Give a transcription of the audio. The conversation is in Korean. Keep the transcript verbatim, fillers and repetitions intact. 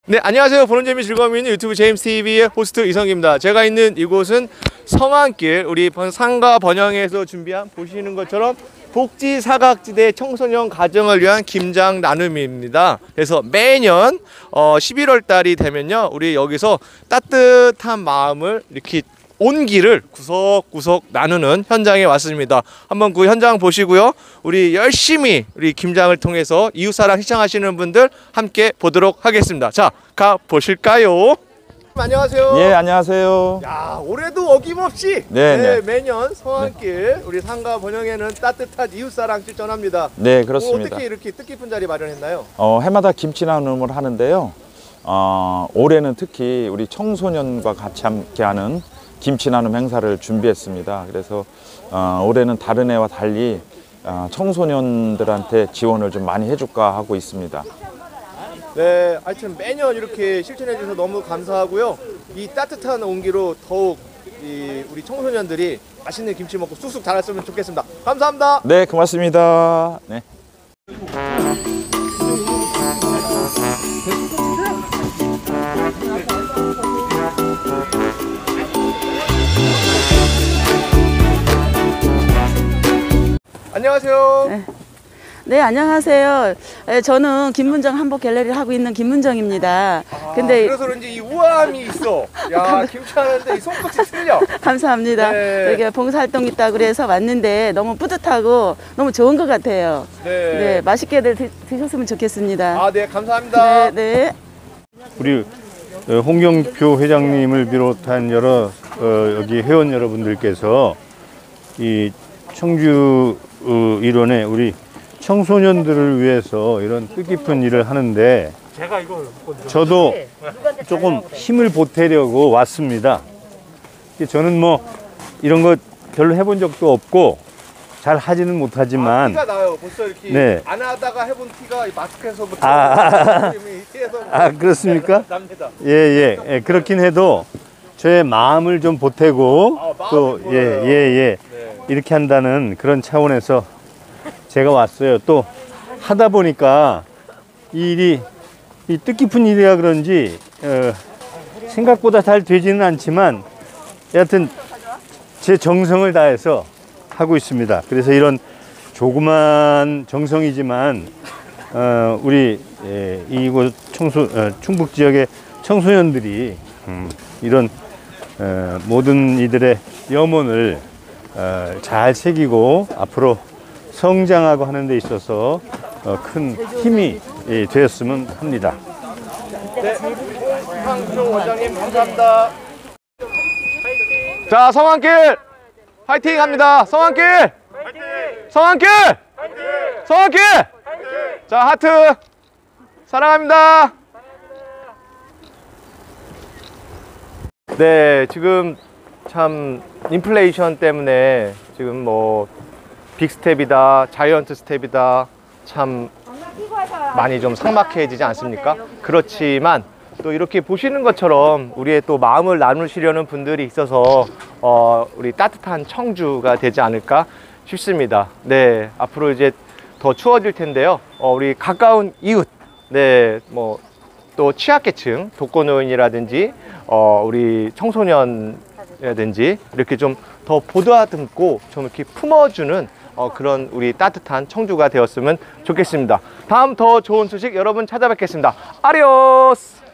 네, 안녕하세요. 보는 재미 즐거움이 있는 유튜브 제임스티비의 호스트 이성입니다. 제가 있는 이곳은 성안길, 우리 상가 번영에서 준비한 보시는 것처럼 복지 사각지대 청소년 가정을 위한 김장 나눔입니다. 그래서 매년 어, 십일월 달이 되면요, 우리 여기서 따뜻한 마음을 이렇게 온기를 구석구석 나누는 현장에 왔습니다. 한번 그 현장 보시고요, 우리 열심히 우리 김장을 통해서 이웃사랑 시청하시는 분들 함께 보도록 하겠습니다. 자, 가 보실까요? 안녕하세요. 예, 안녕하세요. 야, 올해도 어김없이 네, 네, 네. 매년 성안길 네. 우리 상가 번영에는 따뜻한 이웃사랑 실천합니다. 네, 그렇습니다. 어떻게 이렇게 뜻깊은 자리 마련했나요? 어, 해마다 김치 나눔을 하는데요. 어, 올해는 특히 우리 청소년과 같이 함께하는 김치 나눔 행사를 준비했습니다. 그래서 어, 올해는 다른 해와 달리 어, 청소년들한테 지원을 좀 많이 해줄까 하고 있습니다. 네, 하여튼 매년 이렇게 실천해 주셔서 너무 감사하고요. 이 따뜻한 온기로 더욱 이 우리 청소년들이 맛있는 김치 먹고 쑥쑥 자랐으면 좋겠습니다. 감사합니다. 네, 고맙습니다. 네. 안녕하세요. 네. 네, 안녕하세요. 네, 저는 김문정 한복 갤러리를 하고 있는 김문정입니다. 아, 근데 그래서 그런지 이 우아함이 있어. 야, 김치하는데 이 손끝이 틀려. 감사합니다. 네. 여기 봉사활동 있다고 그래서 왔는데 너무 뿌듯하고 너무 좋은 것 같아요. 네. 네, 맛있게들 드, 드셨으면 좋겠습니다. 아, 네, 감사합니다. 네, 네. 우리 홍경표 회장님을 비롯한 여러 어, 여기 회원 여러분들께서 이 청주 어, 일원에 우리 청소년들을 위해서 이런 뜻깊은 일을 하는데 저도 조금 힘을 보태려고 왔습니다. 저는 뭐 이런 거 별로 해본 적도 없고 잘 하지는 못하지만 아, 티가 나요. 벌써 이렇게 네. 안 하다가 해본 티가 이 마스크에서부터 아, 아 그렇습니까? 납니다. 예, 예, 예, 그렇긴 해도 저의 마음을 좀 보태고 아, 또 예, 예, 예, 네. 이렇게 한다는 그런 차원에서 제가 왔어요. 또 하다 보니까 이 일이 이 뜻깊은 일이라 그런지 어, 생각보다 잘 되지는 않지만 여하튼 제 정성을 다해서 하고 있습니다. 그래서 이런 조그만 정성이지만 어, 우리 예, 이곳 청소 어, 충북 지역의 청소년들이 음, 이런 어, 모든 이들의 염원을 어, 잘 새기고 앞으로 성장하고 하는 데 있어서 어, 큰 힘이 예, 되었으면 합니다. 네, 황종 원장님 감사합니다. 자, 성안길 화이팅 합니다. 성안길 화이팅! 성안길 화이팅! 성안길 화이팅! 자, 하트 사랑합니다. 네, 지금 참 인플레이션 때문에 지금 뭐 빅스텝이다, 자이언트 스텝이다, 참 많이 좀 삭막해지지 않습니까? 그렇지만 또 이렇게 보시는 것처럼 우리의 또 마음을 나누시려는 분들이 있어서 어, 우리 따뜻한 청주가 되지 않을까 싶습니다. 네, 앞으로 이제 더 추워질 텐데요. 어, 우리 가까운 이웃, 네, 뭐 또 취약계층, 독거노인이라든지 어, 우리 청소년이라든지 이렇게 좀 더 보다듬고 좀 이렇게 품어주는 어, 그런 우리 따뜻한 청주가 되었으면 좋겠습니다. 다음 더 좋은 소식 여러분 찾아뵙겠습니다. 아리오스!